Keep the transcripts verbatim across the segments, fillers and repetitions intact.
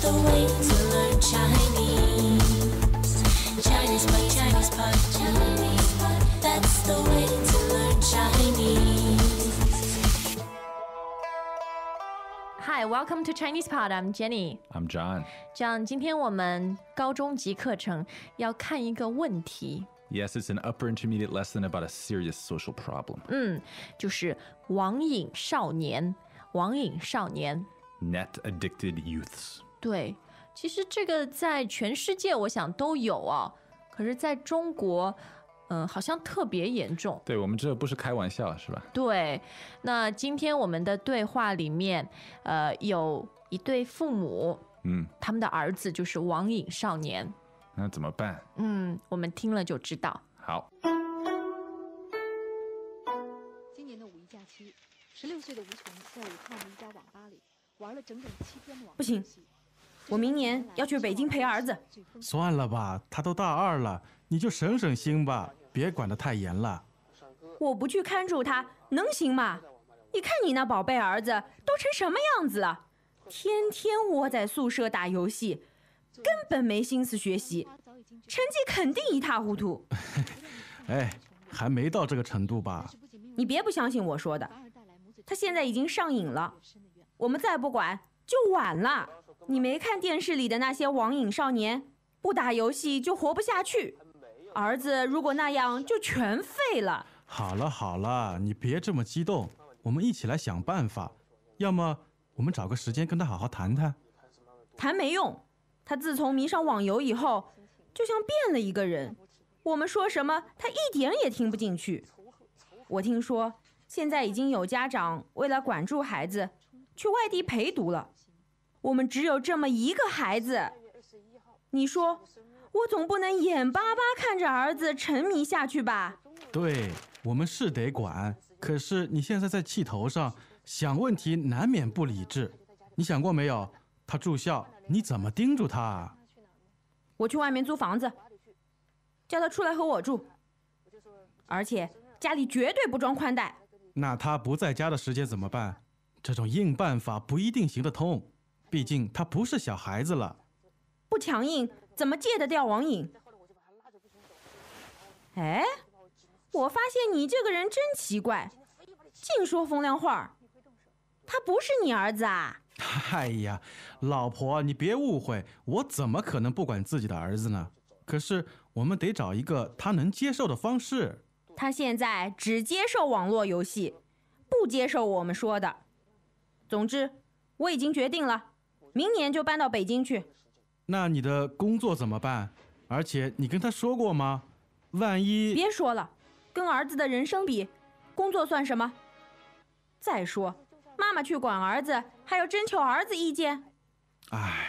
the way to learn Chinese. Chinese pot, Chinese pot, Chinese pot. That's the way to learn Chinese. Hi, welcome to Chinese Pod. I'm Jenny. I'm John. John, 今天我们高中级课程要看一个问题。 Yes, it's an upper intermediate lesson about a serious social problem. 嗯，就是网瘾少年，网瘾少年。 Net addicted youths. 对，其实这个在全世界我想都有哦，可是在中国，嗯，好像特别严重。 对，我们这不是开玩笑，是吧？ 对，那今天我们的对话里面，呃，有一对父母， 嗯， 他们的儿子就是网瘾少年。 那怎么办？ 嗯，我们听了就知道。 好。 今年的五一假期，十六岁的吴琼在武汉的一家网吧里玩了整整七天的网不行，我明年要去北京陪儿子。 算了吧，他都大二了，你就省省心吧，别管得太严了。 我不去看住他，能行吗？你看你那宝贝儿子都成什么样子了，天天窝在宿舍打游戏，根本没心思学习，成绩肯定一塌糊涂。 哎，还没到这个程度吧？ 你别不相信我说的，他现在已经上瘾了，我们再不管就晚了。你没看电视里的那些网瘾少年，不打游戏就活不下去，儿子如果那样就全废了。 好了好了，你别这么激动，我们一起来想办法。要么我们找个时间跟他好好谈谈。 谈没用，他自从迷上网游以后，就像变了一个人。我们说什么，他一点也听不进去。我听说，现在已经有家长为了管住孩子，去外地陪读了。我们只有这么一个孩子，你说，我总不能眼巴巴看着儿子沉迷下去吧？ 对，我们是得管，可是你现在在气头上，想问题难免不理智。你想过没有？他住校，你怎么盯住他啊？ 我去外面租房子，叫他出来和我住，而且家里绝对不装宽带。 那他不在家的时间怎么办？这种硬办法不一定行得通，毕竟他不是小孩子了。 不强硬怎么戒得掉网瘾？哎，我发现你这个人真奇怪，净说风凉话。他不是你儿子啊？ 哎呀，老婆，你别误会，我怎么可能不管自己的儿子呢？可是我们得找一个他能接受的方式。 他现在只接受网络游戏，不接受我们说的。总之，我已经决定了，明年就搬到北京去。 那你的工作怎么办？而且你跟他说过吗？万一…… 别说了，跟儿子的人生比，工作算什么？再说，妈妈去管儿子，还要征求儿子意见。 唉。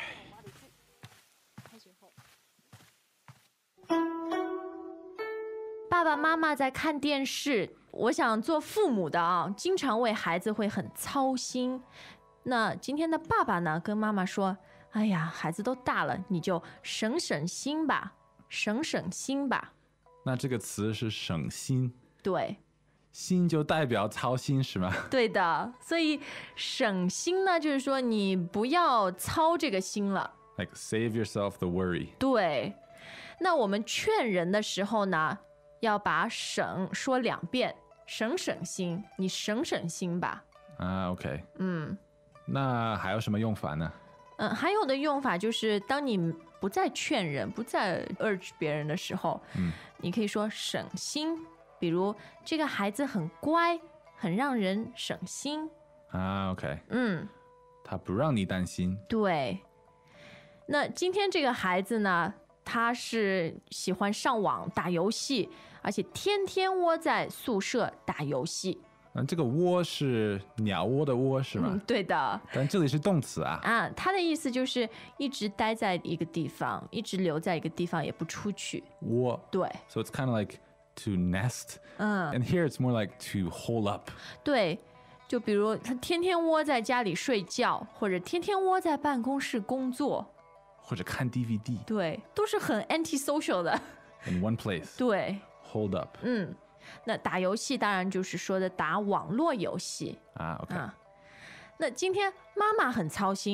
爸爸妈妈在看电视，我想做父母的啊，经常为孩子会很操心。那今天的爸爸呢，跟妈妈说：“哎呀，孩子都大了，你就省省心吧，省省心吧。” 那这个词是省心。 对。 心就代表操心是吗？ 对的，所以省心呢，就是说你不要操这个心了。 Like save yourself the worry. 对，那我们劝人的时候呢，要把省说两遍，省省心，你省省心吧。 啊 ，OK。 嗯， 那还有什么用法呢？ 嗯，还有的用法就是，当你不再劝人、不再 urge 别人的时候， 嗯， 你可以说省心。比如这个孩子很乖，很让人省心啊 ，OK， 嗯， 他不让你担心。 对。那今天这个孩子呢，他是喜欢上网打游戏，而且天天窝在宿舍打游戏。 嗯，这个窝是鸟窝的窝是吗？ 嗯，对的。 但这里是动词啊。 啊，他的意思就是一直待在一个地方，一直留在一个地方，也不出去。 窝。 对。 So it's kind of like to nest. 嗯。 And here it's more like to hole up. 对，就比如他天天窝在家里睡觉，或者天天窝在办公室工作， 或者看 D V D。 对，都是很 anti-social 的。 In one place. 对。 Hold up. 嗯。那打游戏当然就是说的打网络游戏啊 ，OK 啊。那今天妈妈很操心，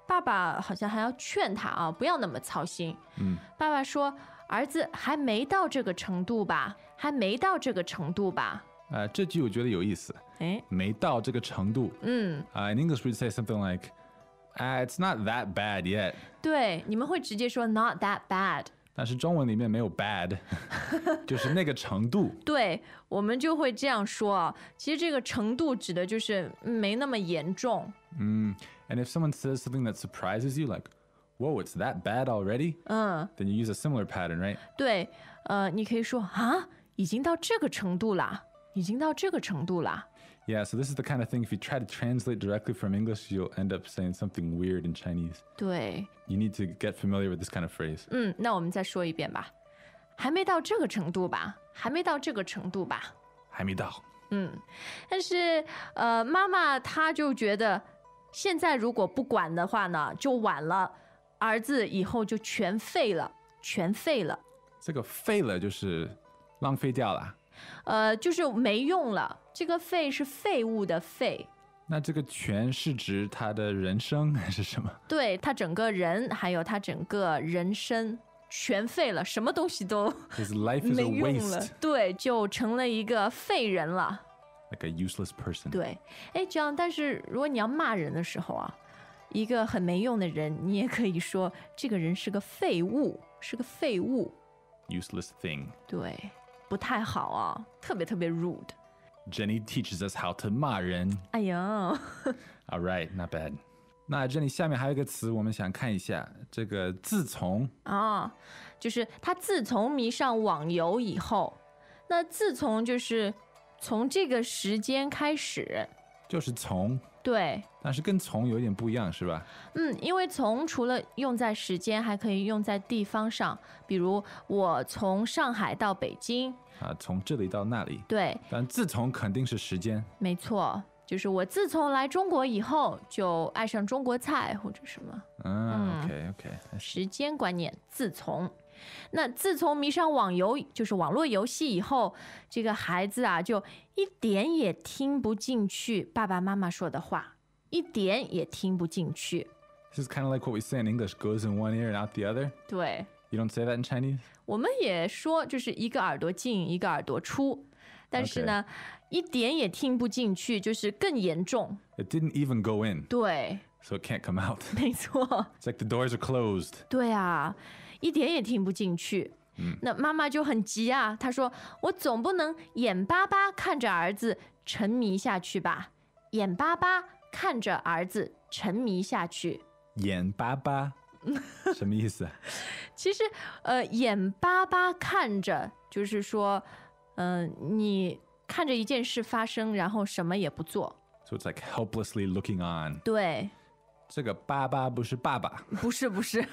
爸爸好像还要劝他啊，不要那么操心。 嗯， 爸爸说，儿子还没到这个程度吧，还没到这个程度吧。 呃，这句我觉得有意思， 哎， 没到这个程度。 嗯， Uh, in English, we'd say something like, uh, "It's not that bad yet." 对，你们会直接说 not that bad。 但是中文里面没有 bad， 就是那个程度。 对，我们就会这样说啊。其实这个程度指的就是没那么严重。 嗯 And if someone says something that surprises you, like, "Whoa, it's that bad already?" 嗯， Then you use a similar pattern, right? 对，呃，你可以说啊，已经到这个程度啦，已经到这个程度啦。 Yeah, so this is the kind of thing, if you try to translate directly from English, you'll end up saying something weird in Chinese. 对， You need to get familiar with this kind of phrase. 嗯，那我们再说一遍吧，还没到这个程度吧，还没到这个程度吧。 还没到。 嗯，但是呃，妈妈她就觉得，现在如果不管的话呢，就晚了，儿子以后就全废了，全废了， 这个废了就是浪费掉了。 呃，就是没用了。这个废是废物的废， 那这个全是指他的人生还是什么？ 对，他整个人还有他整个人生全废了，什么东西都 His life is 没 a 用了 waste,， 对，就成了一个废人了。 like a useless person. 对，哎，这样，但是如果你要骂人的时候啊，一个很没用的人，你也可以说这个人是个废物，是个废物， Useless thing. 对，不太好啊，特别特别 rude。 Jenny teaches us how to 骂人。 哎呀， All right, not bad. 那这里下面还有一个词，我们想看一下，这个自从。 啊，就是他自从迷上网游以后，那自从就是从这个时间开始， 就是从， 对， 但是跟从有点不一样，是吧？ 嗯，因为从除了用在时间，还可以用在地方上，比如我从上海到北京， 啊，从这里到那里。 对， 但自从肯定是时间。 没错，就是我自从来中国以后就爱上中国菜或者什么嗯 OK OK。 时间观念。自从，那自从迷上网游，就是网络游戏以后，这个孩子啊就一点也听不进去爸爸妈妈说的话，一点也听不进去。 This is kind of like what we say in English, goes in one ear and out the other. 对， You don't say that in Chinese? 我们也说就是一个耳朵进一个耳朵出，但是呢一点也听不进去，就是更严重。 It didn't even go in, 对， so it can't come out. 没错， It's like the doors are closed. 对啊，一点也听不进去。那妈妈就很急啊，她说：“我总不能眼巴巴看着儿子沉迷下去吧？眼巴巴看着儿子沉迷下去。 眼巴巴，什么意思？ 其实，呃，眼巴巴看着，就是说，嗯、你看着一件事发生，然后什么也不做。 So it's like helplessly looking on. 对， 这个巴巴不是爸爸。 不是不是，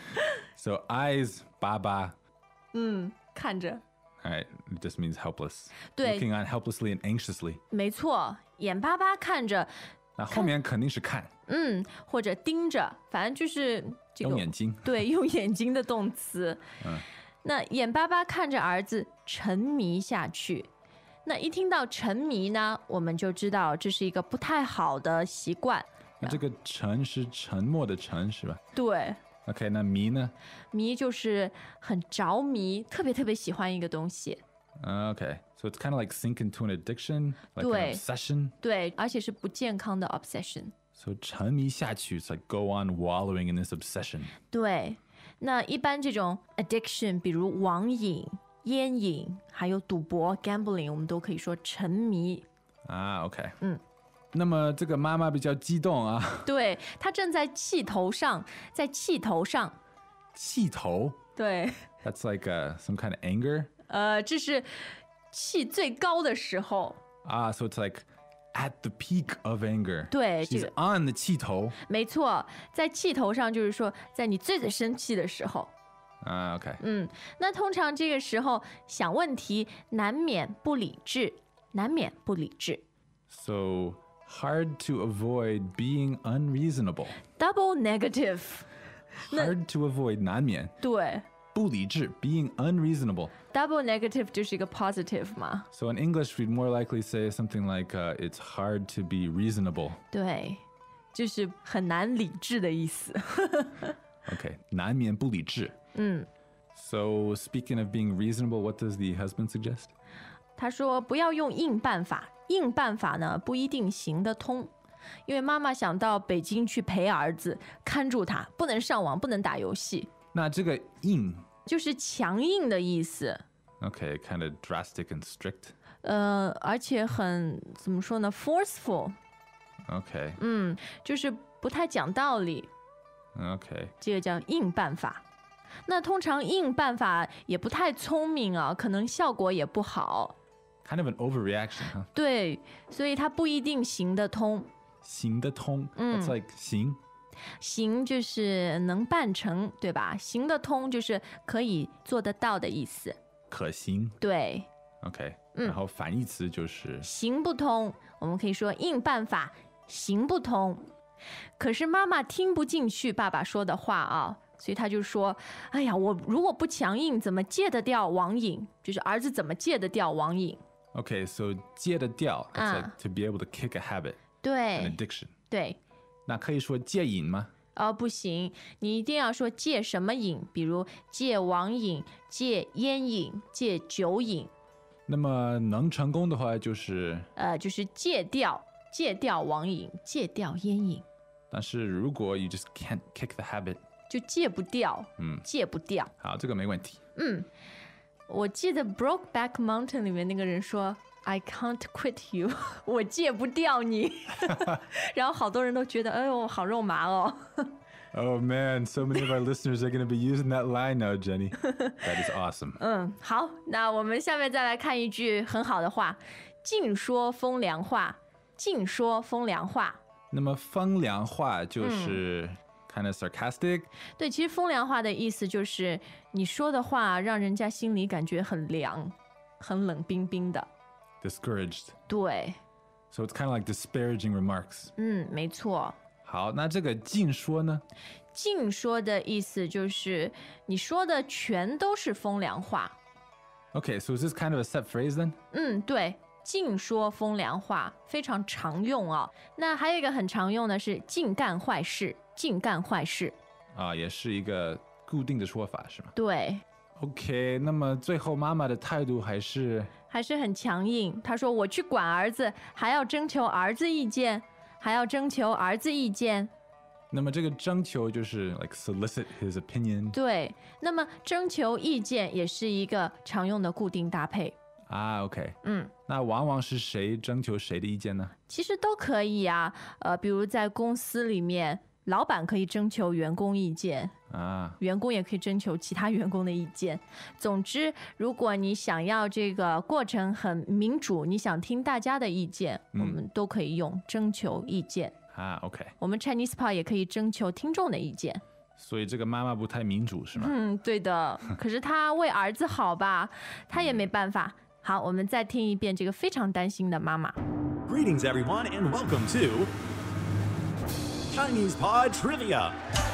So eyes 巴巴。 嗯，看着， All right, it just means helpless. 对 Looking on helplessly and anxiously. 没错，眼巴巴看着， 那后面肯定是看， 嗯，或者盯着，反正就是这个用眼睛。 对，用眼睛的动词。 嗯， 那眼巴巴看着儿子沉迷下去。那一听到沉迷呢，我们就知道这是一个不太好的习惯。 那这个沉是沉默的沉是吧对， ？OK， 那迷呢迷就是很着迷，特别特别喜欢一个东西。 Uh, Okay, so it's kind of like sink into an addiction, like 对。 an obsession. 对，而且是不健康的 obsession。 So 沉迷下去 it's like go on wallowing in this obsession. 对，那一般这种 addiction， 比如网瘾、烟瘾，还有赌博 gambling， 我们都可以说沉迷。 啊 OK， 嗯， 那么这个妈妈比较激动啊， 对，他正在气头上，在气头上。 气头对， ，that's like uh, some kind of anger. 呃，这是气最高的时候。 啊 So it's like at the peak of anger. 对，这 She's 个 on the 气头。 没错，在气头上就是说，在你最最生气的时候。 啊 OK， 嗯，那通常这个时候想问题难免不理智，难免不理智。 So hard to avoid being unreasonable. Double negative， Hard to avoid 难免对不理智 being unreasonable. ，double negative 就是一个 positive 嘛。 So in English, we'd more likely say something like, uh, it's hard to be reasonable. 对， 就是很难理智的意思。 OK， 难免不理智。 嗯， So speaking of being reasonable, what does the husband suggest? 他说不要用硬办法，硬办法呢不一定行得通。因为妈妈想到北京去陪儿子，看住他，不能上网，不能打游戏， 那这个硬就是强硬的意思。 ，OK, kind of drastic and strict. 呃，而且很怎么说呢 ，forceful， OK, 嗯，就是不太讲道理， OK. 这个叫硬办法。那通常硬办法也不太聪明啊，可能效果也不好。 Kind of an overreaction, huh? 对，所以它不一定行得通。 行得通 Mm. That's like 行行就是能办成，对吧？行得通就是可以做得到的意思。 可行对， OK，、 嗯然后反义词就是行不通，我们可以说硬办法行不通。可是妈妈听不进去爸爸说的话啊，所以他就说：“哎呀，我如果不强硬，怎么戒得掉网瘾？就是儿子怎么戒得掉网瘾？” OK, so 戒得掉 That's 啊 like to be able to kick a habit, an 对 addiction. 对， 那可以说戒瘾吗？ 哦，不行，你一定要说戒什么瘾，比如戒网瘾、戒烟瘾、戒酒瘾， 那么能成功的话就是， 呃，就是戒掉戒掉网瘾、戒掉烟瘾， 但是如果 you just can't kick the habit, 就戒不掉， 嗯， 戒不掉。 好，这个没问题。 嗯，我记得《Brokeback Mountain》里面那个人说 I can't quit you 我戒不掉你然后好多人都觉得哎呦好肉麻哦 Oh man, so many of our listeners are going to be using that line now, Jenny. That is awesome. 嗯，好，那我们下面再来看一句很好的话，尽说风凉话，尽说风凉话。 那么风凉话就是kind of sarcastic. 对，其实风凉话的意思就是你说的话让人家心里感觉很凉，很冷冰冰的。 discouraged. 对， So it's kind of like disparaging remarks. 嗯，没错。 好，那这个尽说呢？ 尽说的意思就是你说的全都是风凉话。 Okay, so is this kind of a set phrase then? 嗯，对，尽说风凉话非常常用啊。那还有一个很常用的是尽干坏事，尽干坏事。 啊，也是一个固定的说法是吗对， ？OK，那么最后妈妈的态度还是还是很强硬。他说我去管儿子，还要征求儿子意见，还要征求儿子意见。 那么这个征求就是 like solicit his opinion 对，那么征求意见也是一个常用的固定搭配。 啊 OK， 嗯， 那往往是谁征求谁的意见呢？ 其实都可以啊。呃，比如在公司里面，老板可以征求员工意见， 啊， 员工也可以征求其他员工的意见。总之，如果你想要这个过程很民主，你想听大家的意见， 嗯我们都可以用征求意见。 啊 OK， 我们 Chinese Pod 也可以征求听众的意见。 所以这个妈妈不太民主是吗？ 嗯，对的。可是他为儿子好吧，他也没办法。好，我们再听一遍这个非常担心的妈妈。 Greetings, everyone, and welcome to Chinese Pod Trivia.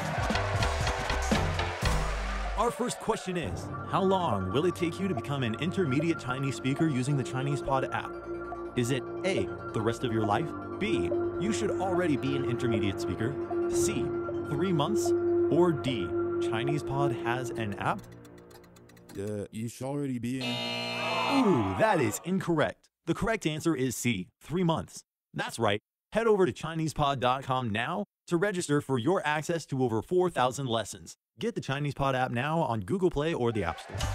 Our first question is, how long will it take you to become an intermediate Chinese speaker using the Chinese Pod app? Is it A, the rest of your life? B, you should already be an intermediate speaker? C, three months? Or D, Chinese Pod has an app? Uh, you should already be in. Ooh, that is incorrect. The correct answer is C, three months. That's right. Head over to Chinese Pod dot com now to register for your access to over four thousand lessons. Get the Chinese Pod app now on Google Play or the App Store.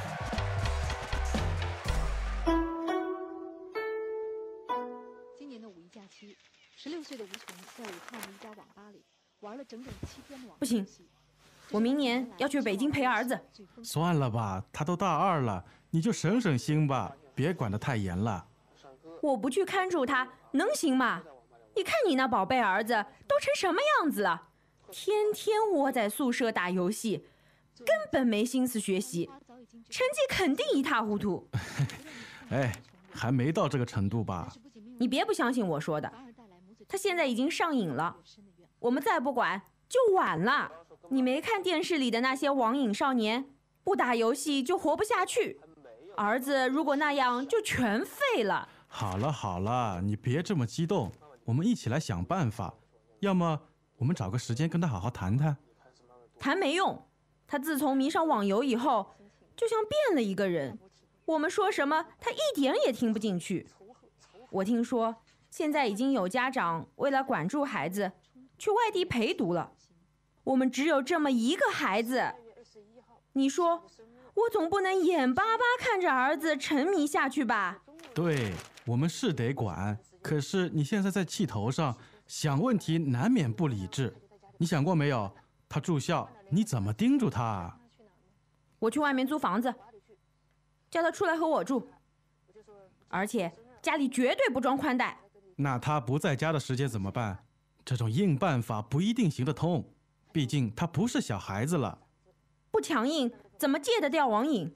今年的五一假期，十六岁的吴琼在武汉的一家网吧里玩了整整七天的网不行游戏。 我明年要去北京陪儿子。 算了吧，他都大二了，你就省省心吧，别管得太严了。 我不去看住他，能行吗？你看你那宝贝儿子都成什么样子了，天天窝在宿舍打游戏，根本没心思学习，成绩肯定一塌糊涂。 哎，还没到这个程度吧？ 你别不相信我说的，他现在已经上瘾了，我们再不管就晚了。你没看电视里的那些网瘾少年，不打游戏就活不下去，儿子如果那样就全废了。 好了好了，你别这么激动，我们一起来想办法。要么我们找个时间跟他好好谈谈。 谈没用，他自从迷上网游以后，就像变了一个人。我们说什么，他一点也听不进去。我听说现在已经有家长为了管住孩子，去外地陪读了。我们只有这么一个孩子，你说我总不能眼巴巴看着儿子沉迷下去吧？ 对，我们是得管，可是你现在在气头上，想问题难免不理智。你想过没有？他住校，你怎么盯住他啊？ 我去外面租房子，叫他出来和我住，而且家里绝对不装宽带。 那他不在家的时间怎么办？这种硬办法不一定行得通，毕竟他不是小孩子了。 不强硬怎么戒得掉网瘾？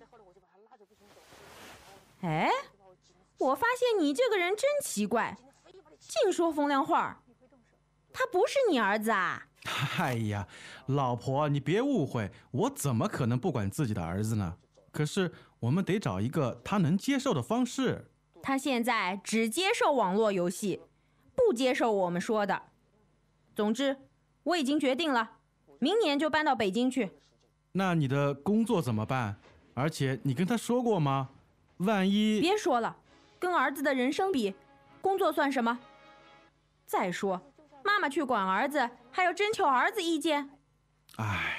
哎，我发现你这个人真奇怪，净说风凉话。他不是你儿子啊？ 哎呀，老婆，你别误会，我怎么可能不管自己的儿子呢？可是我们得找一个他能接受的方式。 他现在只接受网络游戏，不接受我们说的。总之，我已经决定了，明年就搬到北京去。 那你的工作怎么办？而且你跟他说过吗？万一…… 别说了，跟儿子的人生比，工作算什么？再说，妈妈去管儿子，还要征求儿子意见。 唉。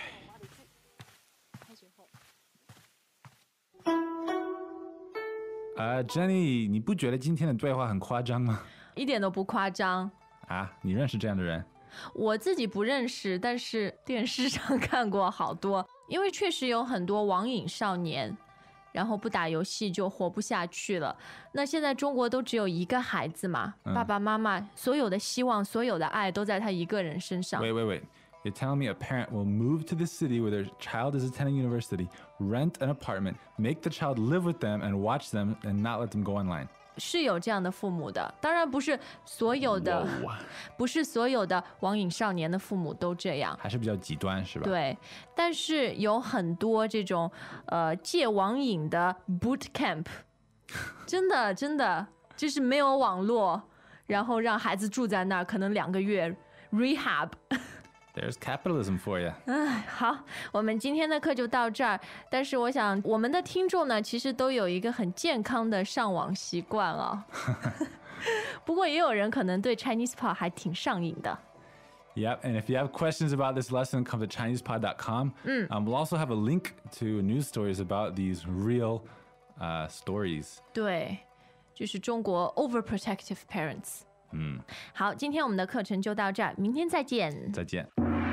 啊、uh, ，Jenny， 你不觉得今天的对话很夸张吗？ 一点都不夸张啊！你认识这样的人？ 我自己不认识，但是电视上看过好多。因为确实有很多网瘾少年，然后不打游戏就活不下去了。那现在中国都只有一个孩子嘛，嗯、爸爸妈妈所有的希望、所有的爱都在他一个人身上。 Wait, wait, wait. You're telling me a parent will move to the city where their child is attending university, rent an apartment, make the child live with them and watch them and not let them go online? 是有这样的父母的，当然不是所有的，不是所有的网瘾少年的父母都这样， 还是比较极端，是吧？ 对，但是有很多这种呃戒网瘾的 boot camp， 真的真的就是没有网络，然后让孩子住在那儿，可能两个月 rehab。 There's capitalism for you. 哎，好，我们今天的课就到这儿。但是我想，我们的听众呢，其实都有一个很健康的上网习惯哦。不过也有人可能对 Chinese Pod 还挺上瘾的。 Yep, and if you have questions about this lesson, come to Chinese Pod dot com. Mm. Um, we'll also have a link to news stories about these real uh, stories. 对，就是中国 overprotective parents. 嗯， 好，今天我们的课程就到这儿，明天再见。 再见。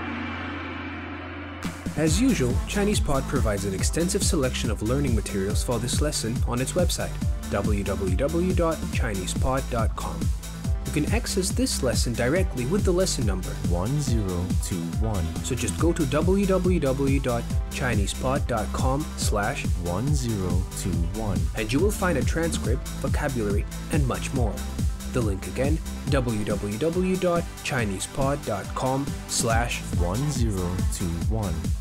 As usual, ChinesePod provides an extensive selection of learning materials for this lesson on its website, w w w dot chinese pod dot com. You can access this lesson directly with the lesson number one zero two one. So just go to w w w dot chinese pod dot com slash one zero two one and you will find a transcript, vocabulary, and much more. The link again, w w w dot chinese pod dot com slash one zero two one.